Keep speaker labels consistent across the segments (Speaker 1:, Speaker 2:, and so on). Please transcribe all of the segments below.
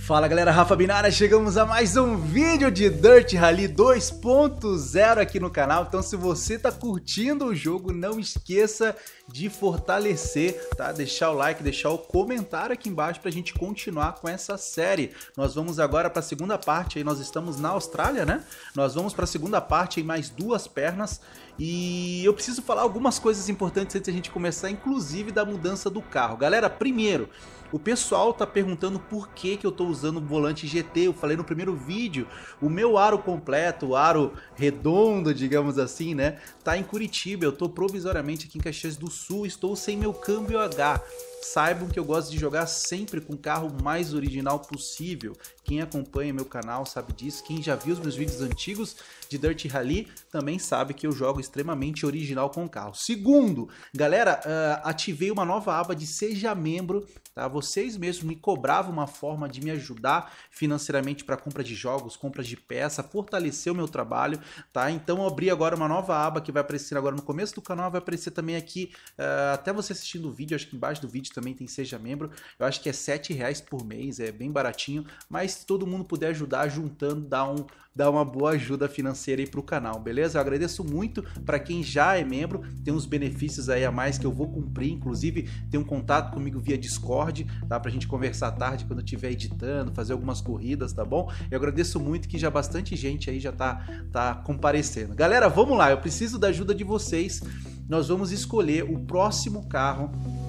Speaker 1: Fala galera, Rafa Binara, chegamos a mais um vídeo de Dirt Rally 2.0 aqui no canal. Então se você tá curtindo o jogo, não esqueça de fortalecer, tá? Deixar o like, deixar o comentário aqui embaixo pra gente continuar com essa série. Nós vamos agora pra segunda parte, aí nós estamos na Austrália, né? Nós vamos pra segunda parte, aí mais duas pernas. E eu preciso falar algumas coisas importantes antes de a gente começar, inclusive da mudança do carro. Galera, primeiro, o pessoal tá perguntando por que eu tô usando o volante GT. Eu falei no primeiro vídeo, o meu aro completo, o aro redondo, digamos assim, né, tá em Curitiba. Eu tô provisoriamente aqui em Caxias do Sul, estou sem meu câmbio H. Saibam que eu gosto de jogar sempre com o carro mais original possível. Quem acompanha meu canal sabe disso. Quem já viu os meus vídeos antigos de Dirt Rally também sabe que eu jogo extremamente original com o carro. Segundo, galera, ativei uma nova aba de Seja Membro. Tá? Vocês mesmos me cobravam uma forma de me ajudar financeiramente para compra de jogos, compras de peça, fortalecer o meu trabalho. Tá? Então eu abri agora uma nova aba que vai aparecer agora no começo do canal. Vai aparecer também aqui, até você assistindo o vídeo, acho que embaixo do vídeo também tem Seja Membro. Eu acho que é R$7 por mês, é bem baratinho, mas se todo mundo puder ajudar juntando, dá uma boa ajuda financeira aí pro canal, beleza? Eu agradeço muito para quem já é membro, tem uns benefícios aí a mais que eu vou cumprir, inclusive tem um contato comigo via Discord, tá? Pra gente conversar à tarde quando eu estiver editando, fazer algumas corridas, tá bom? Eu agradeço muito que já bastante gente aí já tá comparecendo. Galera, vamos lá, eu preciso da ajuda de vocês. Nós vamos escolher o próximo carro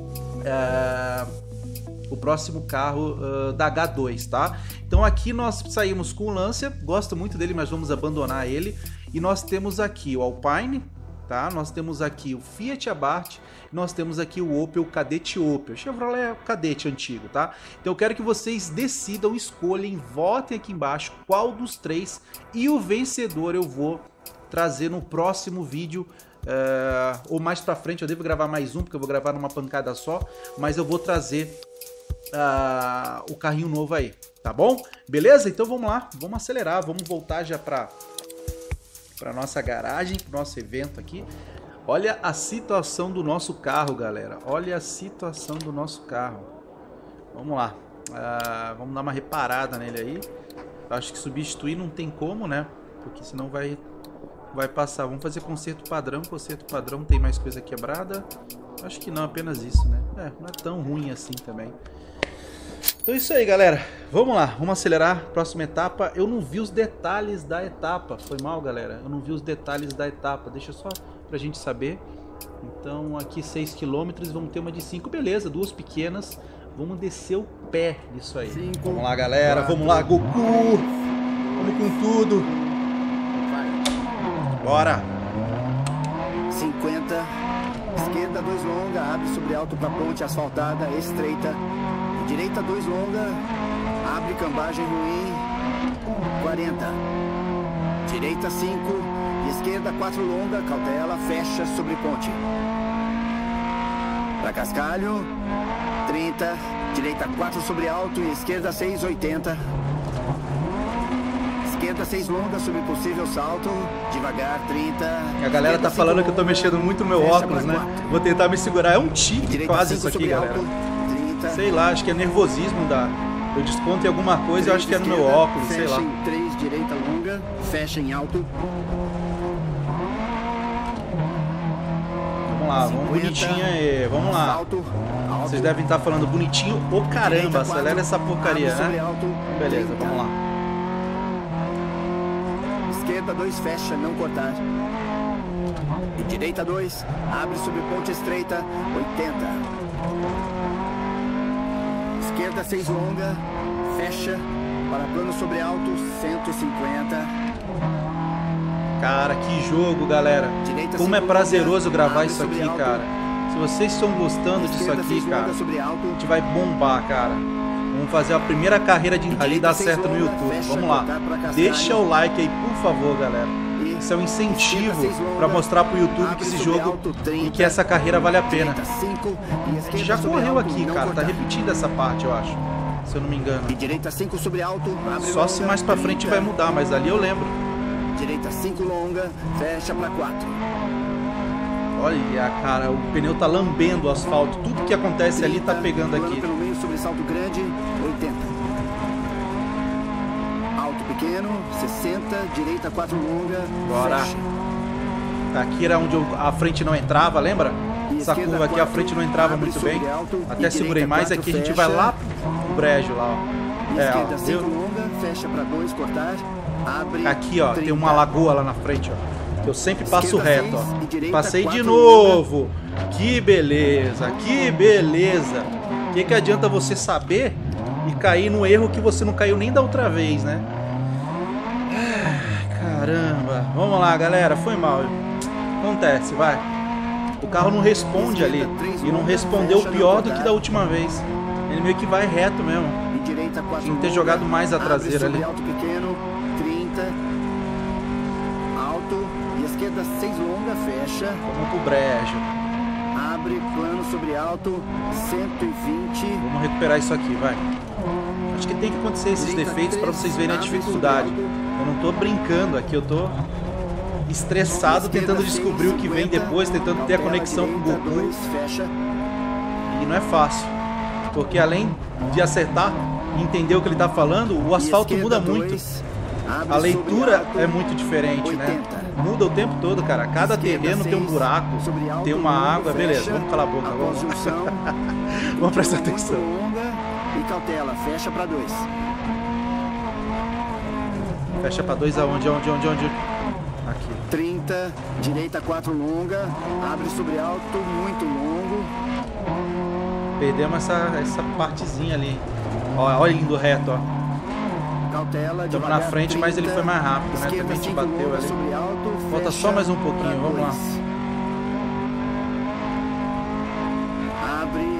Speaker 1: da H2, tá? Então aqui nós saímos com o Lancia, gosto muito dele, mas vamos abandonar ele. E nós temos aqui o Alpine, tá? Nós temos aqui o Fiat Abarth, nós temos aqui o Opel Kadett Opel, Chevrolet Kadett antigo, tá? Então eu quero que vocês decidam, escolhem, votem aqui embaixo qual dos três, e o vencedor eu vou trazer no próximo vídeo. Ou mais pra frente, eu devo gravar mais um, porque eu vou gravar numa pancada só, mas eu vou trazer o carrinho novo aí, tá bom? Beleza? Então vamos lá, vamos acelerar, vamos voltar já pra nossa garagem, pro nosso evento aqui. Olha a situação do nosso carro, galera, olha a situação do nosso carro. Vamos lá, vamos dar uma reparada nele aí. Acho que substituir não tem como, né? Porque senão vai passar. Vamos fazer conserto padrão. Conserto padrão, tem mais coisa quebrada? Acho que não, apenas isso, né? Não é tão ruim assim também. Então é isso aí, galera. Vamos lá, vamos acelerar. Próxima etapa. Eu não vi os detalhes da etapa. Foi mal, galera. Eu não vi os detalhes da etapa. Deixa só pra gente saber. Então aqui 6 km, vamos ter uma de 5. Beleza, duas pequenas. Vamos descer o pé nisso aí. 5, vamos lá, galera. 4, vamos lá, Goku. Vamos com tudo. Bora!
Speaker 2: 50, esquerda 2 longa, abre sobre alto para ponte asfaltada, estreita. Direita 2 longa, abre cambagem ruim, 40. Direita 5, esquerda 4 longa, cautela, fecha sobre ponte. Para cascalho, 30, direita 4 sobre alto e esquerda 6, 80. Esquerda 6 longa, sobre possível salto, devagar, 30.
Speaker 1: A galera tá falando que eu tô mexendo muito no meu óculos, né? Vou tentar me segurar. É um tique quase isso aqui, galera. Sei lá, acho que é nervosismo eu desconto em alguma coisa, eu acho que é no meu óculos, sei lá.
Speaker 2: Fecha em 3, direita longa, fecha em alto.
Speaker 1: Vamos lá, vamos bonitinho aí, vamos lá. Vocês devem estar falando bonitinho, ô caramba, acelera essa porcaria, né? Beleza, vamos lá.
Speaker 2: Esquerda 2, fecha, não cortar. E direita 2, abre sobre ponte estreita, 80. Esquerda 6 longa, fecha, para plano sobre alto, 150.
Speaker 1: Cara, que jogo, galera.
Speaker 2: Direita
Speaker 1: como é prazeroso
Speaker 2: longa,
Speaker 1: gravar isso aqui, cara. Se vocês estão gostando disso aqui, cara, a gente vai bombar, cara. Vamos fazer a primeira carreira de rally dar certo no YouTube. Vamos lá. Deixa o like aí, por favor, galera. Isso é um incentivo para mostrar pro YouTube que esse jogo e que essa carreira vale a pena. A gente já correu aqui, cara. Tá repetindo essa parte, eu acho. Se eu não me engano. Só se mais pra frente vai mudar, mas ali eu lembro.
Speaker 2: Direita 5 longa, fecha para 4.
Speaker 1: Olha, cara, o pneu tá lambendo o asfalto. Tudo que acontece ali tá pegando aqui.
Speaker 2: Pelo meio, sobressalto grande, 80. alto pequeno, 60, direita 4 longa,
Speaker 1: bora.
Speaker 2: fecha.
Speaker 1: Aqui era onde a frente não entrava, lembra?
Speaker 2: E
Speaker 1: Essa
Speaker 2: esquerda
Speaker 1: curva aqui a
Speaker 2: 4,
Speaker 1: frente não entrava
Speaker 2: abre
Speaker 1: muito
Speaker 2: sobre
Speaker 1: bem.
Speaker 2: alto,
Speaker 1: Até
Speaker 2: e
Speaker 1: segurei
Speaker 2: direita
Speaker 1: mais,
Speaker 2: 4,
Speaker 1: aqui a gente
Speaker 2: fecha.
Speaker 1: vai lá pro brejo lá, ó.
Speaker 2: Esquerda 5
Speaker 1: viu?
Speaker 2: longa, fecha para 2, cortar, abre.
Speaker 1: Aqui, ó,
Speaker 2: 30.
Speaker 1: tem uma lagoa lá na frente, ó. Eu sempre passo
Speaker 2: Esquerda
Speaker 1: reto,
Speaker 2: 6 e
Speaker 1: ó.
Speaker 2: direita
Speaker 1: Passei de
Speaker 2: 4
Speaker 1: novo. Que beleza, que beleza. O que adianta você saber e cair no erro que você não caiu nem da outra vez, né? Caramba. Vamos lá, galera. Foi mal. Acontece, vai. O carro não responde ali. E não respondeu pior do que da última vez. Ele meio que vai reto mesmo.
Speaker 2: E direita 4
Speaker 1: Tinha que ter jogado mais a traseira ali.
Speaker 2: Alto pequeno, 30. Alto. E esquerda 6 longa, fecha.
Speaker 1: Vamos pro brejo.
Speaker 2: Abre, plano sobre alto, 120.
Speaker 1: Vamos recuperar isso aqui, vai. Acho que tem que acontecer esses defeitos para vocês verem a dificuldade. Eu não tô brincando aqui, eu tô estressado tentando descobrir o que vem depois, tentando ter a conexão com o Goku. E não é fácil, porque além de acertar e entender o que ele tá falando, o asfalto muda muito. A leitura é muito diferente, né? Muda o tempo todo, cara. Cada terreno tem um buraco, tem uma água. Beleza, vamos calar a boca agora. Vamos prestar atenção.
Speaker 2: E cautela, fecha para 2.
Speaker 1: Fecha pra 2 aonde? Onde? Aqui.
Speaker 2: 30, direita 4 longa, abre sobre alto, muito longo.
Speaker 1: Perdemos essa partezinha ali. Ó, olha indo reto, ó.
Speaker 2: Cautela,
Speaker 1: estamos na frente,
Speaker 2: 30,
Speaker 1: mas ele foi mais rápido, né? Também te bateu ali.
Speaker 2: Alto,
Speaker 1: falta só mais um pouquinho, vamos lá.
Speaker 2: Abre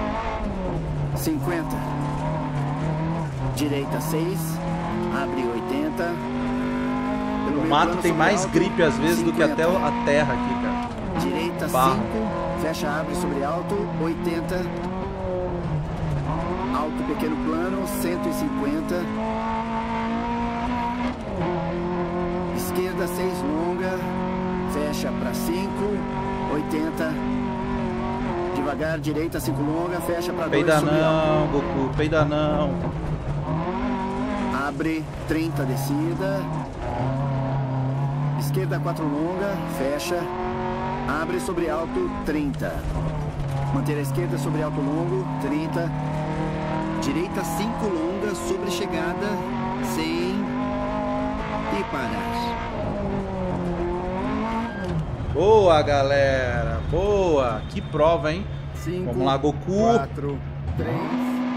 Speaker 2: 50. Direita 6, abre 80.
Speaker 1: O mato tem mais gripe às vezes 50. Do que até a terra aqui, cara.
Speaker 2: Direita 5, fecha, abre sobre alto, 80. Alto pequeno plano, 150. Esquerda 6 longa, fecha para 5, 80. Devagar, direita 5 longa, fecha para 2.
Speaker 1: Peida não, Goku, peida não.
Speaker 2: Abre 30 descida. Esquerda 4 longa, fecha. Abre sobre alto 30. Manter a esquerda sobre alto longo, 30. Direita 5 longa, sobre chegada, 100. E parar.
Speaker 1: Boa, galera. Boa. Que prova, hein?
Speaker 2: 5,
Speaker 1: vamos lá, Goku.
Speaker 2: 4, 3, 2,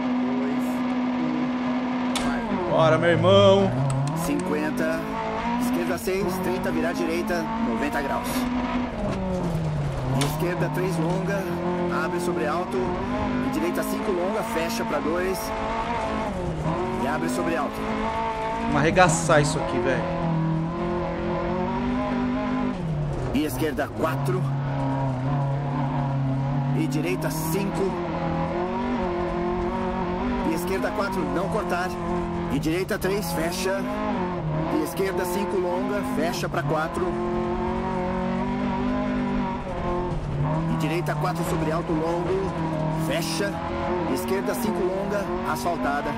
Speaker 2: 1. Vai.
Speaker 1: Bora, meu irmão.
Speaker 2: 50. Esquerda 6, 30, virar direita, 90 graus. Esquerda 3 longa, abre sobre alto. E direita 5 longa, fecha para 2. E abre sobre alto.
Speaker 1: Vamos arregaçar isso aqui, velho.
Speaker 2: E esquerda 4. E direita 5. E esquerda 4, não cortar. E direita 3, fecha. E esquerda 5 longa, fecha para 4. E direita 4 sobre alto longo, fecha. E esquerda 5 longa, asfaltada.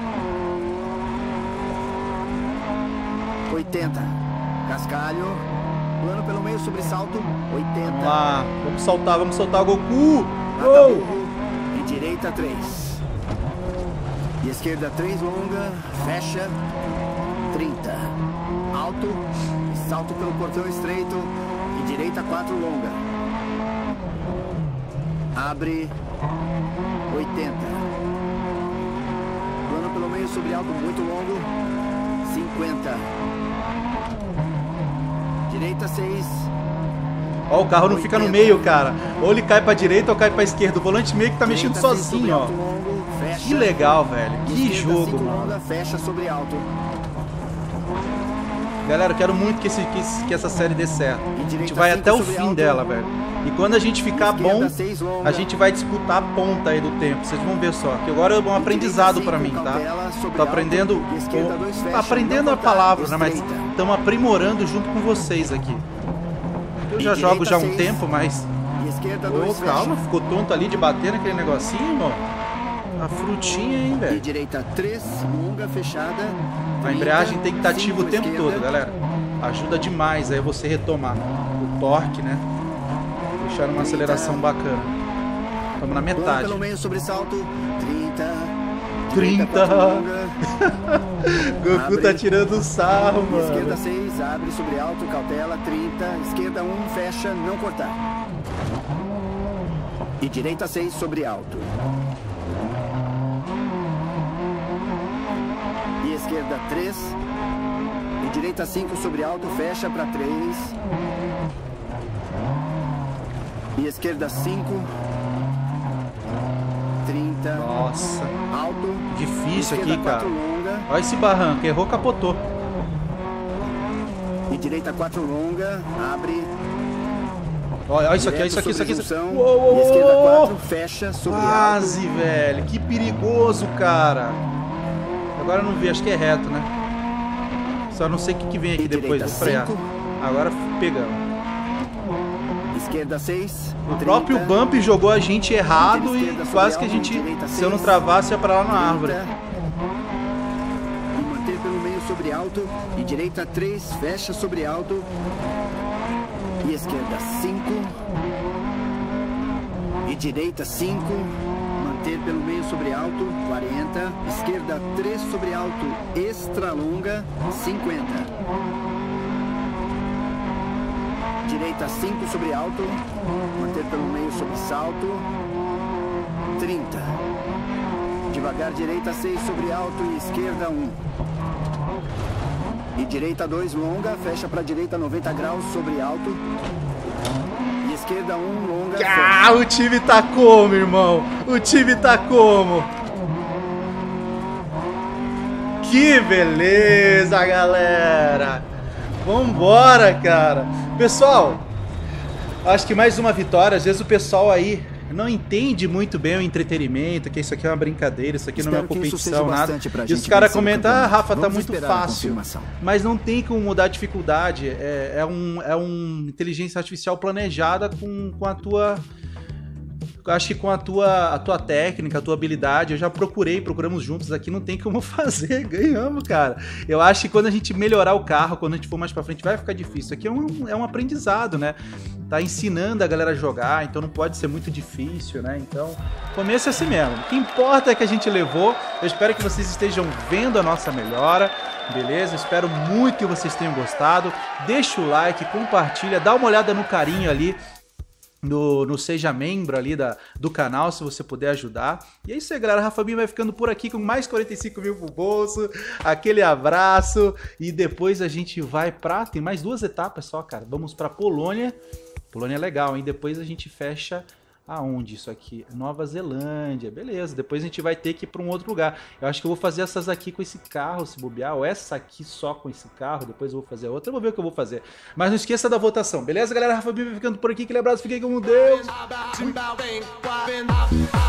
Speaker 2: 80. Cascalho. Plano pelo meio, sobressalto, 80.
Speaker 1: Vamos lá, vamos soltar o Goku.
Speaker 2: Burro. E direita 3. E esquerda 3 longa, fecha, 30. Alto, e salto pelo portão estreito. E direita 4 longa. Abre, 80. Plano pelo meio, sobre alto, muito longo, 50. Direita 6.
Speaker 1: Ó, o carro não fica no meio, cara. Ou ele cai pra direita ou cai pra esquerda. O volante meio que tá mexendo sozinho, ó. Que legal, velho. Que jogo, mano.
Speaker 2: Fecha sobre alto.
Speaker 1: Galera, eu quero muito que essa série dê certo. A gente vai até o fim dela, velho. E quando a gente ficar bom, a gente vai disputar a ponta aí do tempo. Vocês vão ver só. Que agora é um aprendizado pra mim, tá? Tô aprendendo... aprendendo a palavra, né? Mas estamos aprimorando junto com vocês aqui. Eu já jogo já há um tempo, mas... Ô, calma, ficou tonto ali de bater naquele negocinho, irmão? A frutinha, hein,
Speaker 2: E
Speaker 1: velho.
Speaker 2: direita 3, longa, fechada.
Speaker 1: A embreagem tem que estar
Speaker 2: 30,
Speaker 1: ativa o tempo
Speaker 2: esquerda.
Speaker 1: todo, galera. Ajuda demais aí você retomar o torque, né? Deixar uma aceleração bacana. Estamos na
Speaker 2: Bom
Speaker 1: metade.
Speaker 2: pelo meio, sobressalto. 30.
Speaker 1: 30.
Speaker 2: Direita 4, longa.
Speaker 1: Goku
Speaker 2: Abre.
Speaker 1: tá tirando sarro,
Speaker 2: Esquerda
Speaker 1: mano.
Speaker 2: 6, abre sobre alto, cautela, 30. Esquerda 1, fecha, não cortar. E direita 6 sobre alto. E esquerda 3. E direita 5 sobre alto, fecha para 3. E esquerda 5. 30.
Speaker 1: Nossa,
Speaker 2: Alto.
Speaker 1: difícil
Speaker 2: Esquerda
Speaker 1: aqui, cara.
Speaker 2: 4, longa.
Speaker 1: Olha esse barranco, errou, capotou.
Speaker 2: E direita 4, longa. Abre.
Speaker 1: Olha isso aqui, olha
Speaker 2: Direto
Speaker 1: isso aqui, isso aqui.
Speaker 2: sobre junção.
Speaker 1: Uou, uou,
Speaker 2: E esquerda
Speaker 1: uou,
Speaker 2: 4,
Speaker 1: uou.
Speaker 2: fecha sobre
Speaker 1: Quase,
Speaker 2: alto.
Speaker 1: velho. Que perigoso, cara. Agora eu não vi, acho que é reto, né? Só não sei o que vem aqui
Speaker 2: E
Speaker 1: depois,
Speaker 2: direita
Speaker 1: vou frear.
Speaker 2: 5.
Speaker 1: Agora pegamos.
Speaker 2: Esquerda 6.
Speaker 1: O próprio Bump jogou a gente errado e
Speaker 2: Esquerda sobre
Speaker 1: quase que a
Speaker 2: alto,
Speaker 1: gente,
Speaker 2: direita
Speaker 1: se eu não
Speaker 2: 6,
Speaker 1: travasse, ia pra lá na árvore.
Speaker 2: 30. E manter pelo meio sobre alto. E direita 3, fecha sobre alto. E esquerda 5. E direita 5. Manter pelo meio sobre alto. 40. Esquerda 3 sobre alto. Extra longa. 50. Direita 5 sobre alto. Manter pelo meio sobre salto. 30. Devagar, direita 6 sobre alto e esquerda 1. E direita 2 longa, fecha para direita 90 graus sobre alto. E esquerda 1 longa.
Speaker 1: Ah, o time tá como, irmão? O time tá como? Que beleza, galera! Vambora, cara! Pessoal, acho que mais uma vitória. Às vezes o pessoal aí não entende muito bem o entretenimento, que isso aqui é uma brincadeira, isso aqui não é uma
Speaker 2: Espero que isso
Speaker 1: competição,
Speaker 2: seja
Speaker 1: nada.
Speaker 2: bastante pra
Speaker 1: E os
Speaker 2: gente
Speaker 1: caras
Speaker 2: vencer o
Speaker 1: comentam, ah,
Speaker 2: campeonato.
Speaker 1: Rafa, tá
Speaker 2: Vamos
Speaker 1: muito
Speaker 2: esperar a
Speaker 1: fácil.
Speaker 2: confirmação.
Speaker 1: Mas não tem como mudar a dificuldade. É um inteligência artificial planejada com a tua... Acho que com a tua técnica, a tua habilidade, eu já procuramos juntos aqui, não tem como fazer, ganhamos, cara. Eu acho que quando a gente melhorar o carro, quando a gente for mais pra frente, vai ficar difícil. Aqui é um aprendizado, né? Tá ensinando a galera a jogar, então não pode ser muito difícil, né? Então, começo é assim mesmo. O que importa é que a gente levou. Eu espero que vocês estejam vendo a nossa melhora. Beleza? Espero muito que vocês tenham gostado. Deixa o like, compartilha, dá uma olhada no carinho ali. No Seja Membro ali do canal, se você puder ajudar. E é isso aí, galera. Rafa Binho vai ficando por aqui com mais 45 mil pro bolso. Aquele abraço. E depois a gente vai pra... Tem mais 2 etapas só, cara. Vamos pra Polônia. Polônia é legal, hein? Depois a gente fecha... Aonde isso aqui? Nova Zelândia, beleza. Depois a gente vai ter que ir para um outro lugar. Eu acho que eu vou fazer essas aqui com esse carro, se bobear. Ou essa aqui só com esse carro. Depois eu vou fazer a outra. Eu vou ver o que eu vou fazer. Mas não esqueça da votação, beleza, galera? Rafa Binho ficando por aqui. Aquele abraço, fiquem com Deus.